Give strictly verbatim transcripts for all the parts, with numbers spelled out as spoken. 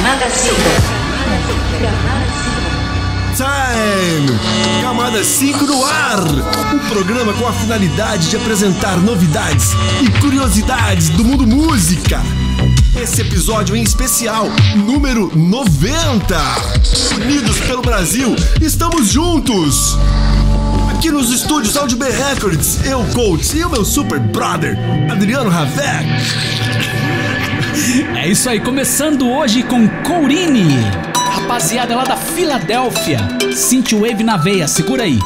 Camada cinco. Time! Camada cinco no ar! Um programa com a finalidade de apresentar novidades e curiosidades do mundo música. Esse episódio em especial, número noventa. Unidos pelo Brasil, estamos juntos! Aqui nos estúdios Audio B Records, eu, Coach, e o meu super brother, Adriano Ravec. É isso aí, começando hoje com Courine, rapaziada lá da Filadélfia. Synthwave na veia, segura aí.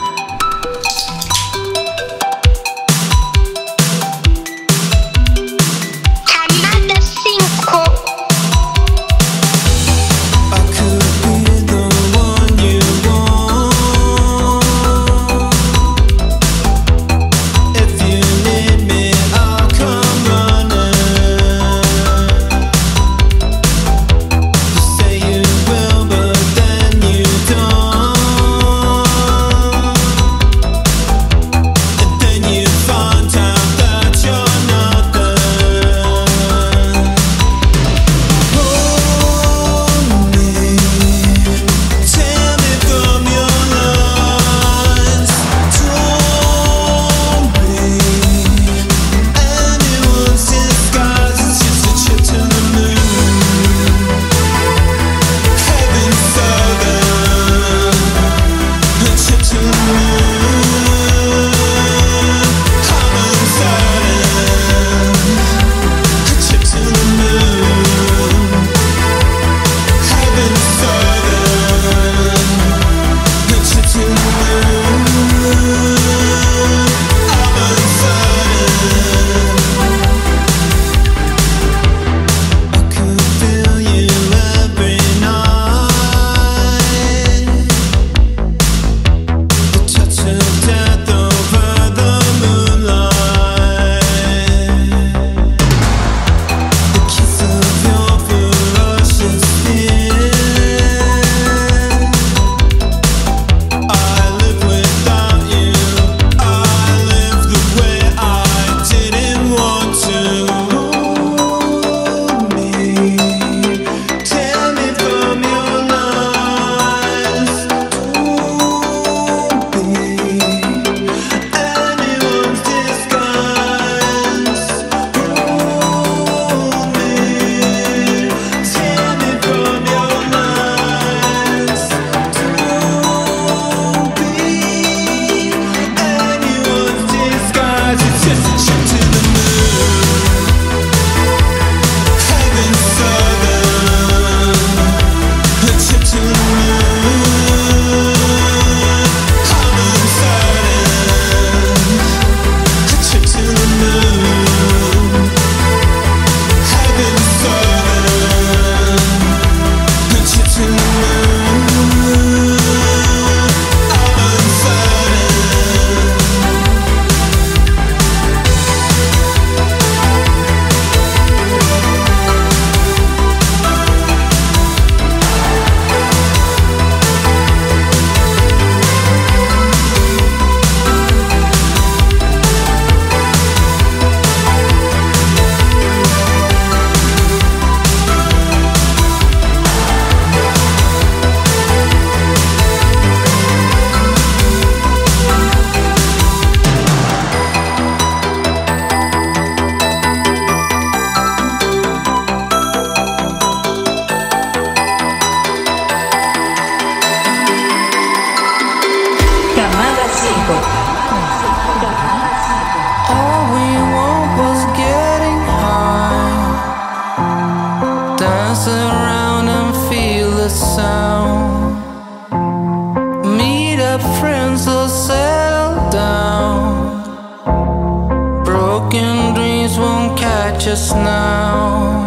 Just now.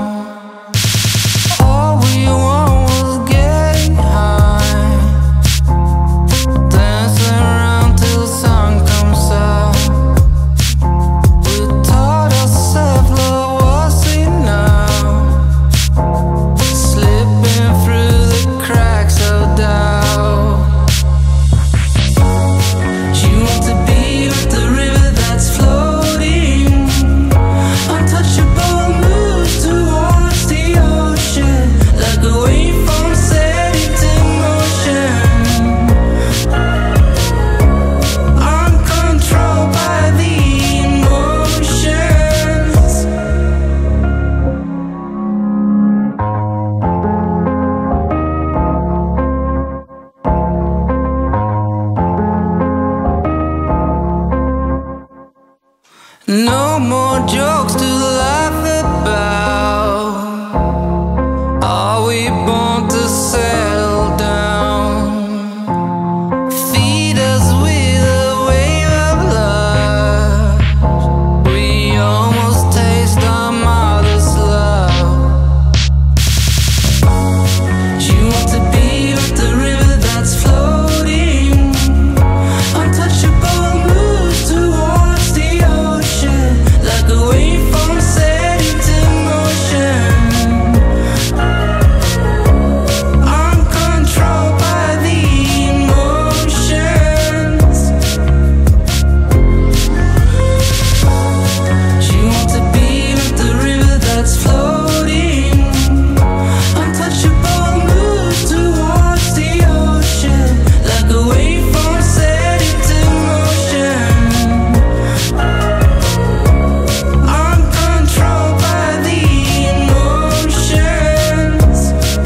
All we want was getting high, dancing around till the sun comes out. We taught ourselves love was enough, slipping through the cracks of doubt. You want to be like the river that's floating, untouchable. No more jokes to laugh about. Are we born to settle down? Feed us with a wave of love. We almost taste our mother's love. She wants to be with the river that's floating. Untouchable moves towards the ocean, like a wave from setting to motion. Uncontrolled by the emotions. She wants to be with the river that's floating. Untouchable moves towards the ocean, like a wave from setting to motion. Uncontrolled by the emotions.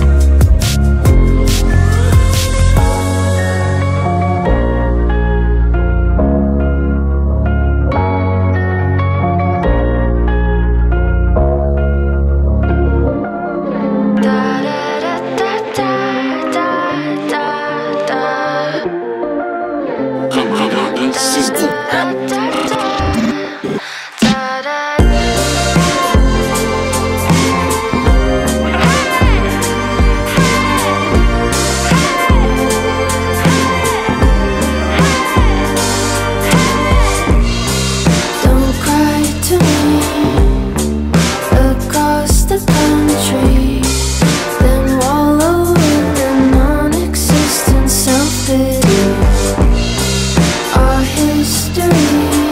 Don't cry to me across the country, then wallow in the non-existent self-pity. Our history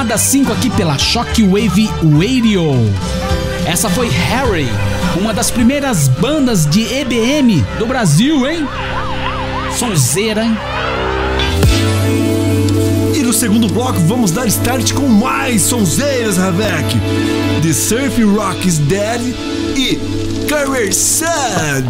das cinco aqui pela Shockwave Radio. Essa foi Harry, uma das primeiras bandas de E B M do Brasil, hein? Sonzeira, hein? E no segundo bloco vamos dar start com mais sonzeiras, Ravek. The Surf Rock is Dead e Career Sun.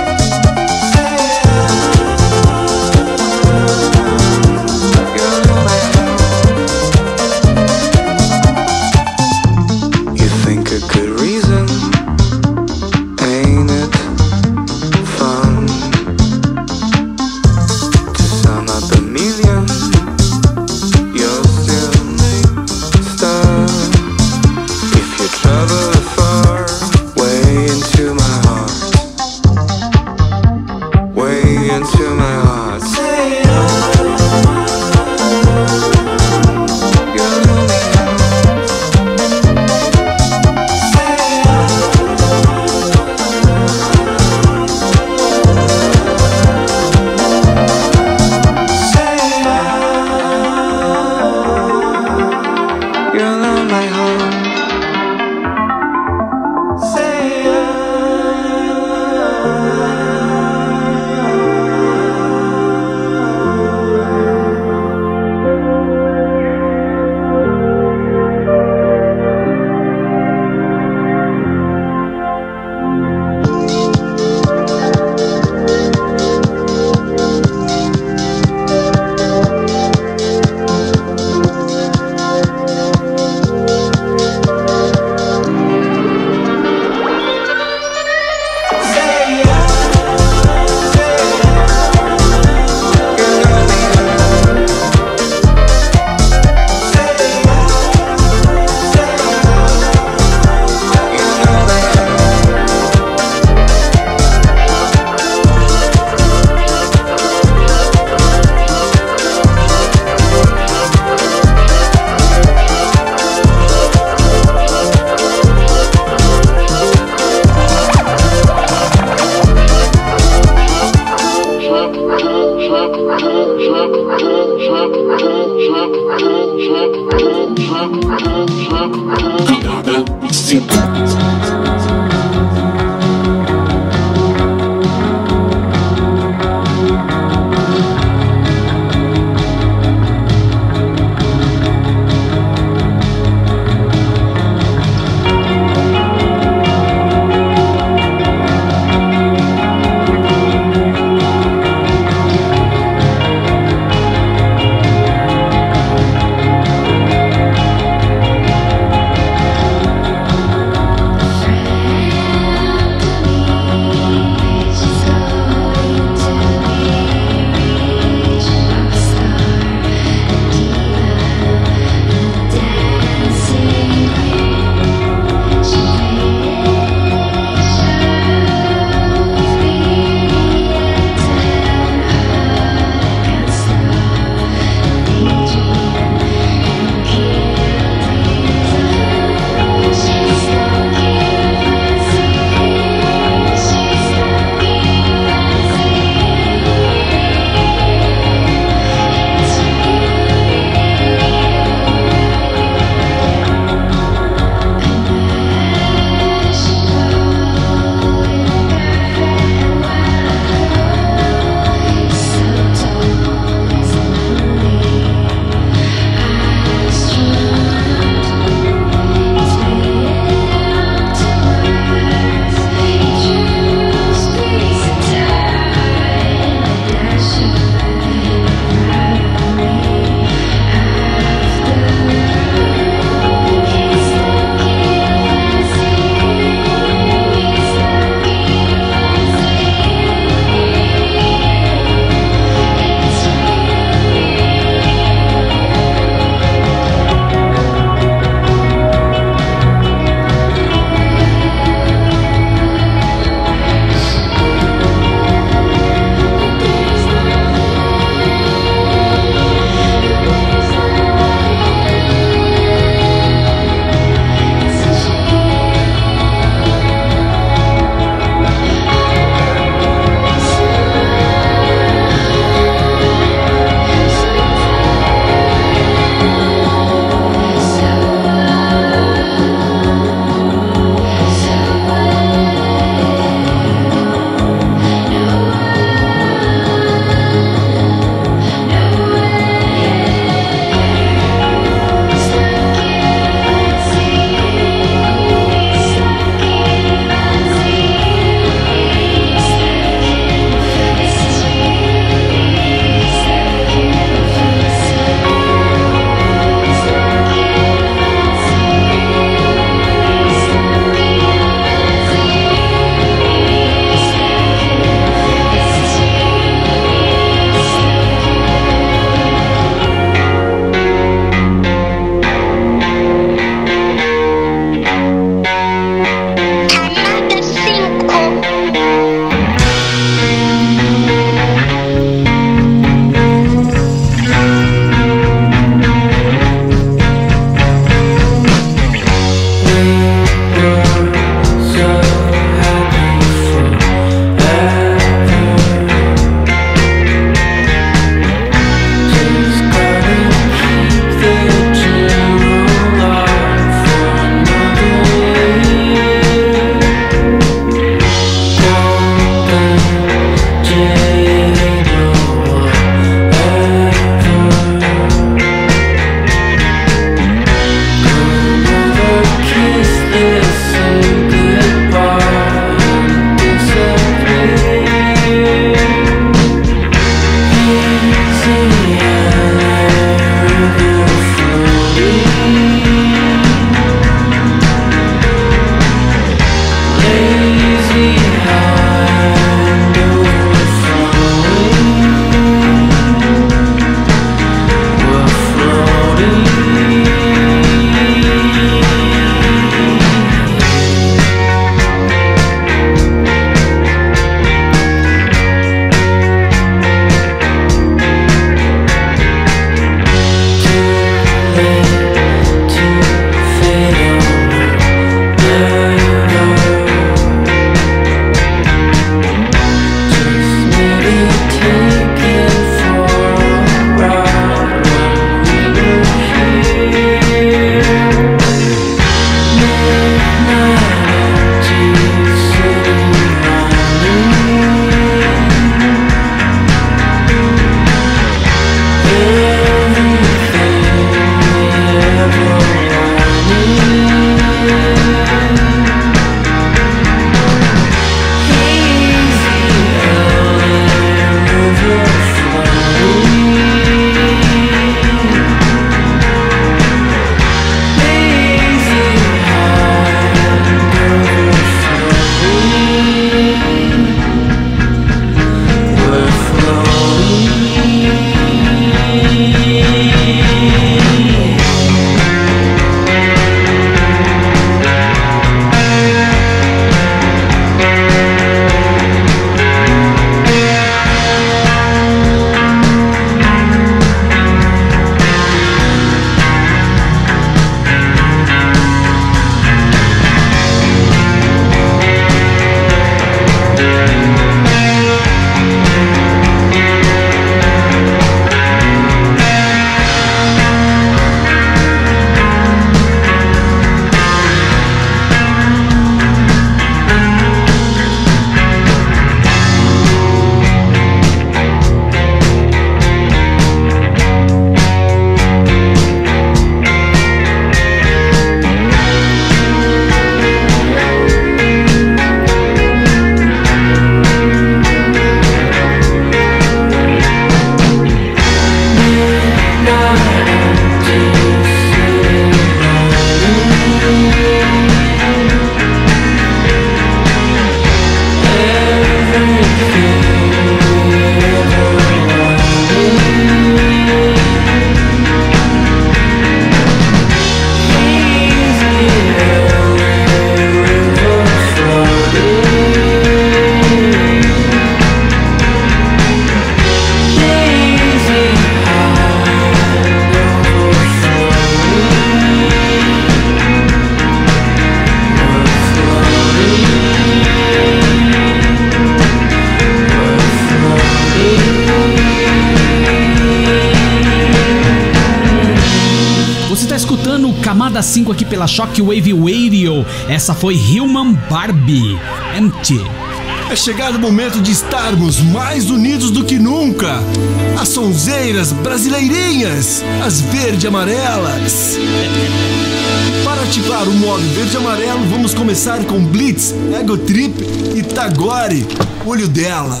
está escutando o Camada cinco aqui pela Shockwave Radio. Essa foi Human Barbie, Empty. É chegado o momento de estarmos mais unidos do que nunca. As sonzeiras brasileirinhas, as verde-amarelas. Para ativar o modo verde-amarelo, vamos começar com Blitz, Ego Trip e Tagore, Olho Dela.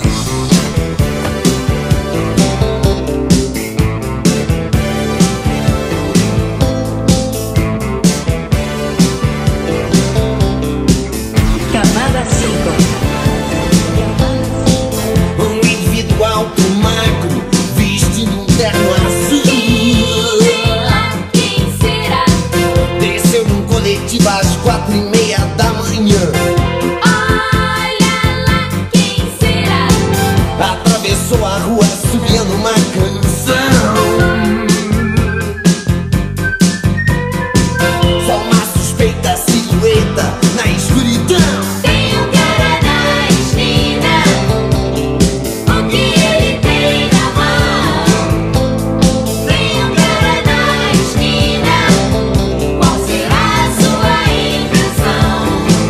Camada cinco. Um indivíduo alto, magro, vestindo um terno azul. Quem será? Desceu num coletivo às quatro e meia da manhã. Olha lá, quem será? Atravessou a rua subindo uma canção. Só uma suspeita silhueta na escuridão. Tem um cara na esquina. O que ele tem na mão? Tem um cara na esquina. Qual será a sua impressão?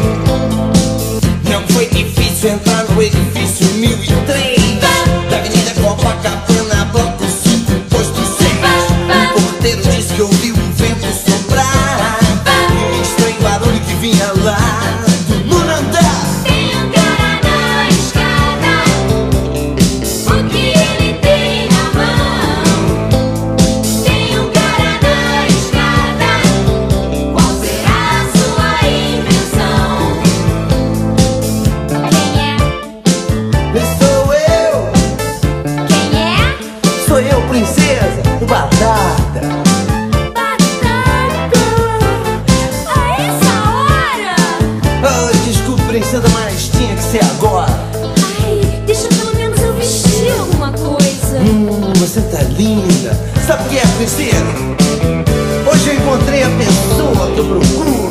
Não foi difícil entrar no edifício mil e três da Avenida Copacabana, bloco cinco, posto seis. O porteiro disse que ouviu o vento soprar e um estranho barulho que vinha lá do nono andar. Tem um cara na escada. O que ele tem na mão? Tem um cara na escada. Qual será a sua impressão? Quem é? Sou eu, Quem é? sou eu, princesa, o Batata. Batata! A essa hora? Oh, desculpe, princesa, mas tinha que ser agora. Ai, deixa pelo menos eu vestir alguma coisa. Hum, você tá linda. Sabe o que é, princesa? Hoje eu encontrei a pessoa que eu procuro.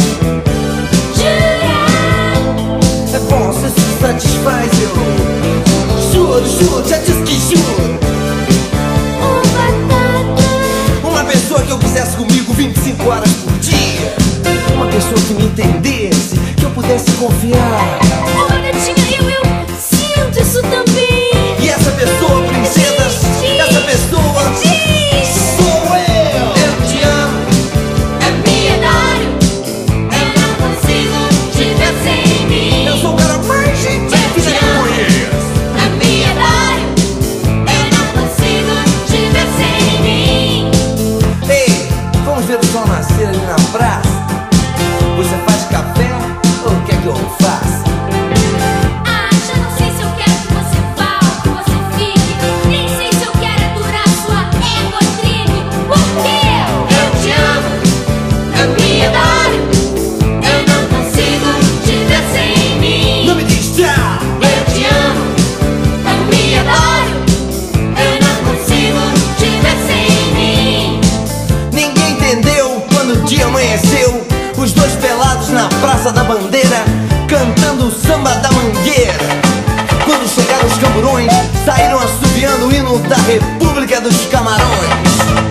Jura? É bom, você se satisfaz, eu juro, juro, já disse que juro. Ô, Batata! Uma pessoa que eu quisesse comigo vinte e cinco horas por dia. Uma pessoa que me entendesse, que eu pudesse confiar. Ô, Batatinha, eu, eu sinto isso também. E essa pessoa, princesa, Diz, essa pessoa diz. sou eu. Eu te amo. É piedade. Eu não consigo te ver sem mim. Eu sou o cara mais gentil que você conhece. É piedade. Eu não consigo te ver sem mim. Ei, vamos ver o sol nascer ali na praça. Você faz café ou quer que eu faça? Ah, já não sei se eu quero que você vá ou que você fique. Nem sei se eu quero aturar sua ego trip. Por quê? Eu te amo. É piedade. Eu não consigo te ver sem mim. Não me diz tchau. Eu te amo. É piedade. Eu não consigo te ver sem mim. Ninguém entendeu quando o dia amanheceu. Os dois pelados na Praça da Bandeira, cantando o samba da mangueira. Quando chegaram os camburões, saíram assobiando o hino da República dos Camarões.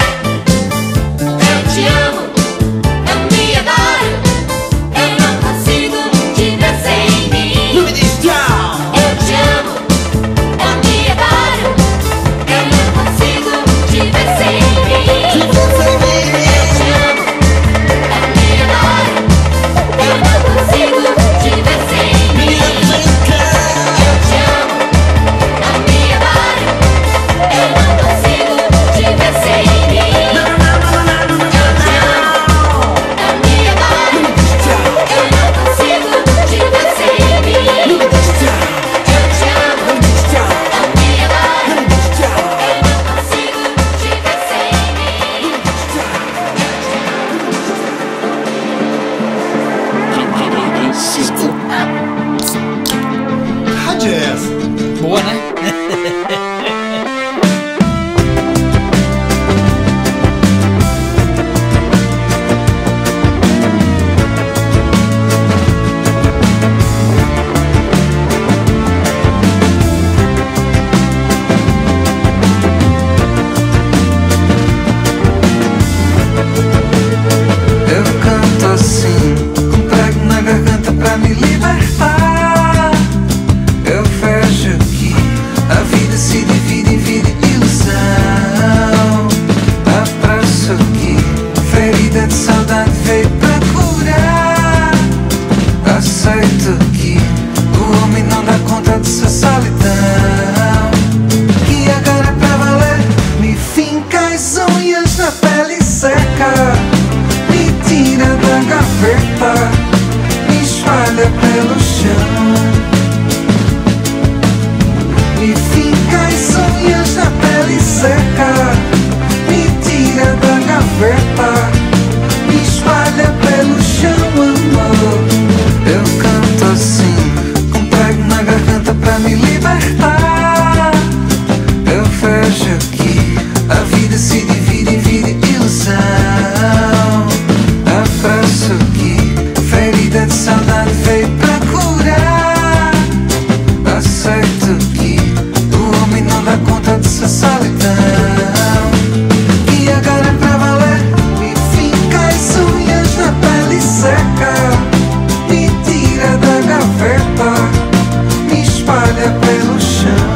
Eu te amo. É piedade. Eu não consigo te ver sem mim. Não me diz tchau. Eu te amo. É piedade. Eu não consigo te ver sem mim. Se você me Eu te amo. É piedade. Eu não consigo te ver sem mim. vem cá. Eu te amo. É piedade. Eu não ferida de saudade veio pra curar. Aceito que o homem não dá conta de sua solidão, que agora é pra valer me finca as unhas na pele seca, me tira da gaveta, me espalha pelo chão. Me finca as unhas na pele seca, me tira da gaveta, me espalha pelo chão, amor. Eu canto assim, com prego na garganta pra me libertar. Eu vejo que a vida se divide em vida e ilusão. Abraço que ferida de saudade veio pra curar. Aceito que o homem não dá conta de sua solidão, e agora é pra valer me finca as unhas na pele seca, me tira da gaveta, me espalha pelo chão.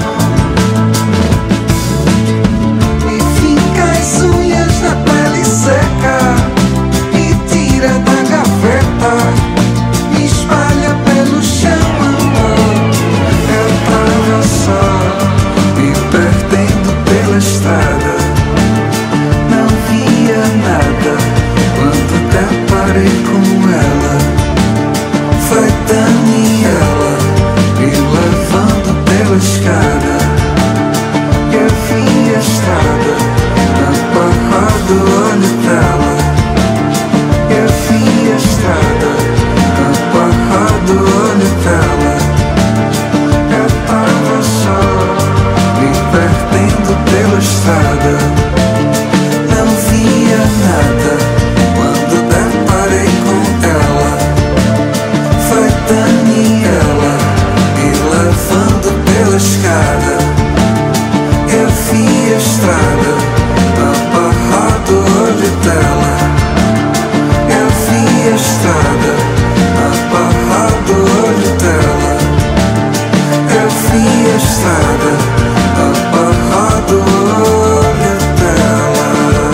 Me finca as unhas na pele seca, me tira da gaveta, me espalha pelo chão, amor. Eu tava só, me perdendo pela estrada, não via nada quando deparei com ela. Foi Daniela me levando pela escada. Eu vi a estrada na barra do olho dela. Eu vi a estrada na barra do olho dela. Eu tava só, me perdendo pela estrada, não via nada quando deparei com ela. Foi Daniela me levando pela escada. Eu vi a estrada na barra do olho dela. Eu vi a estrada na barra do olho dela. Eu vi a estrada na barra do olho dela.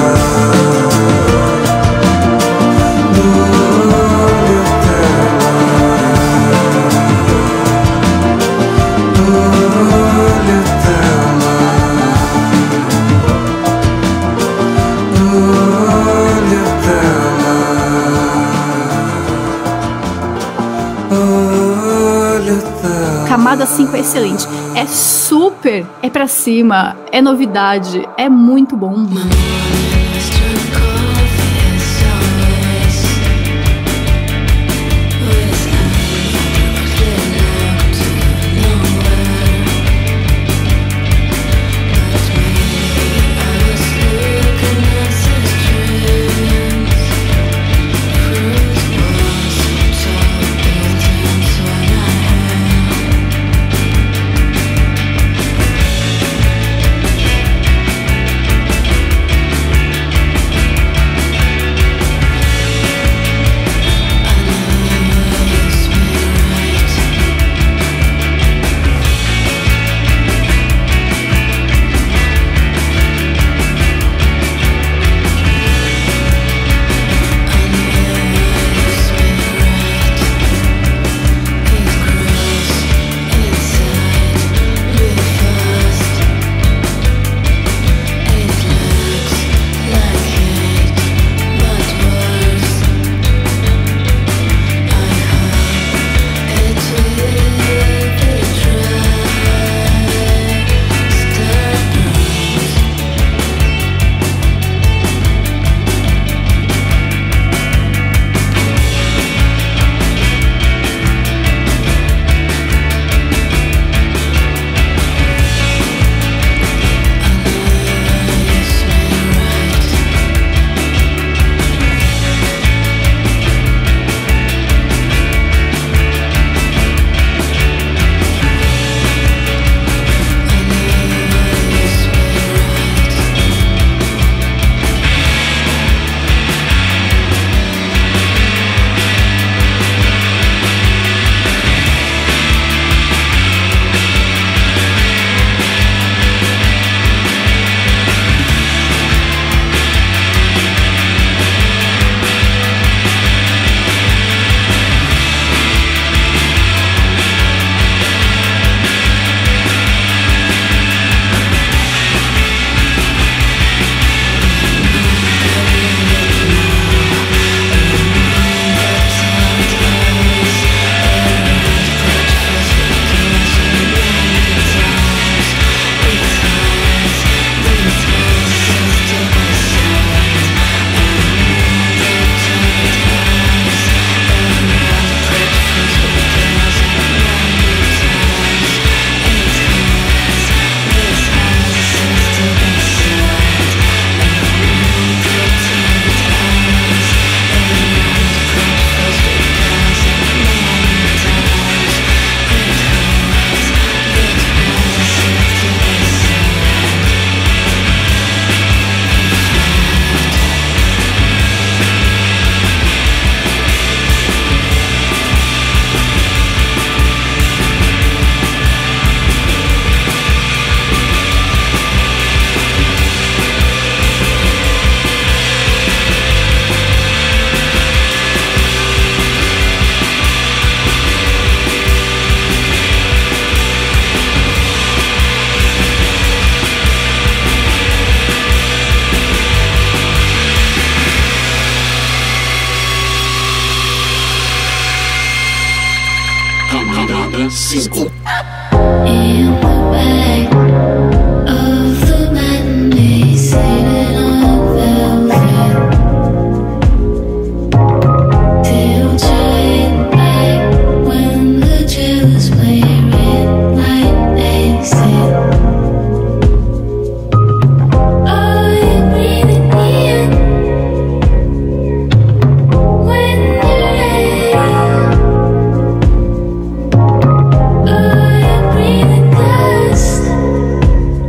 Do olho dela. Do olho dela. Do olho dela. Olho dela. Camada cinco é excelente. É super, é pra cima, é novidade, é muito bom. I Caminhada cinco. In the back of the matinee, sitting on velvet, till giant back when the jealous wearing light exit. Oh, you're breathing in when you're ready. Oh, you're breathing dust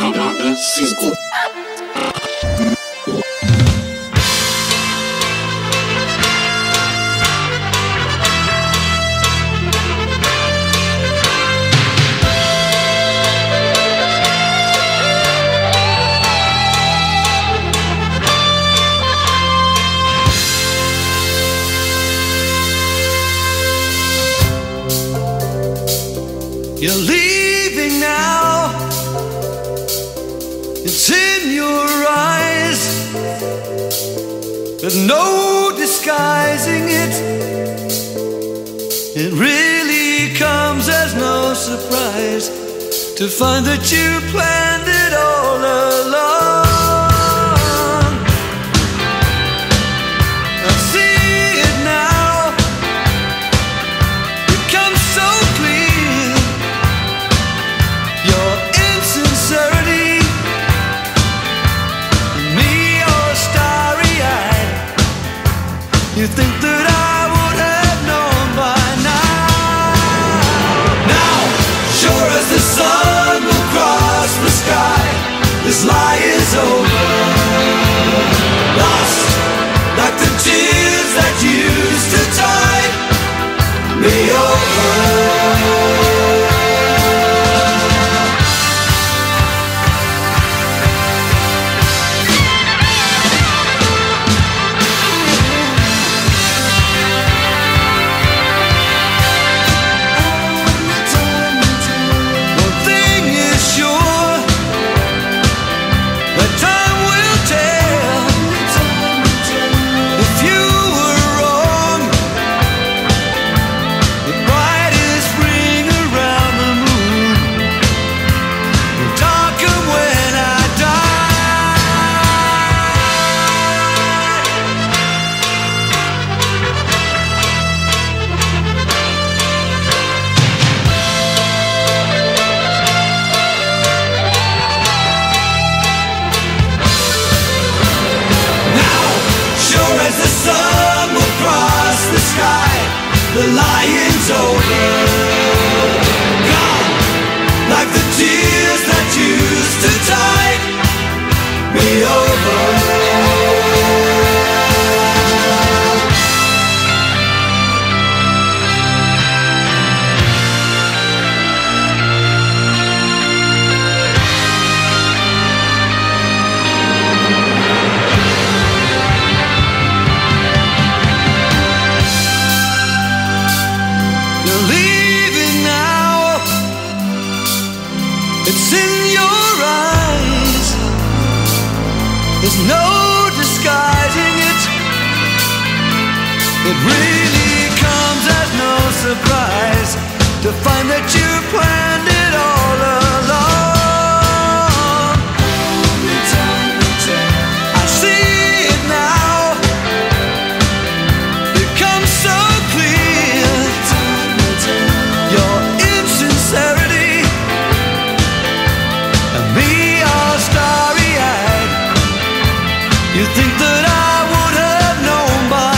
Camada cinco. You're leaving now. It's in your eyes. There's no disguising it. It really comes as no surprise to find that you planned it all along. I see it now. It comes so clear. Your insincerity, me all starry-eyed. You think that I would have known by now. Now, sure as the sun will cross the sky, this lie is over. Lost like the tears that used to tide me over. The lion's over. Gone like the tears that used to tide me over. It's in your eyes. There's no disguising it. It really comes as no surprise to find that you planned it all along. I see it now. It comes so clear. Your insincerity, me all starry-eyed. You think that I would have known by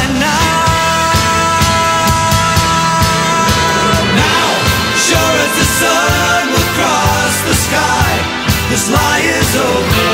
now. Now, sure as the sun will cross the sky, this lie is over.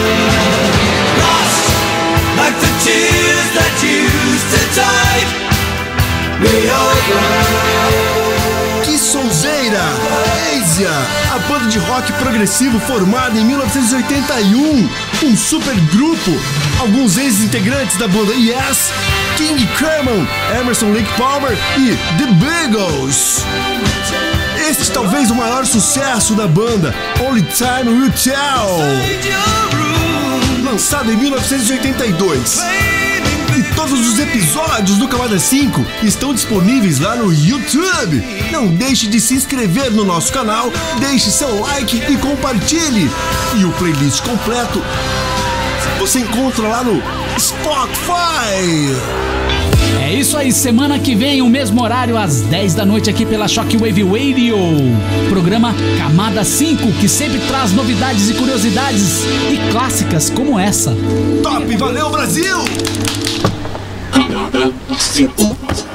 Lost like the tears that used to tide me over. Que sonzeira! Asia, a banda de rock progressivo formada em mil novecentos e oitenta e um, um super grupo. Alguns ex-integrantes da banda Yes, King Crimson, Emerson Lake Palmer e The Beagles. Este talvez o maior sucesso da banda, Only Time Will Tell, lançado em mil novecentos e oitenta e dois. E todos os episódios do Camada cinco estão disponíveis lá no YouTube. Não deixe de se inscrever no nosso canal, deixe seu like e compartilhe. E o playlist completo você encontra lá no Spotify. É isso aí, semana que vem, o mesmo horário, às dez da noite, aqui pela Shockwave Radio. Programa Camada cinco, que sempre traz novidades e curiosidades e clássicas como essa. Top, valeu Brasil! Camada cinco.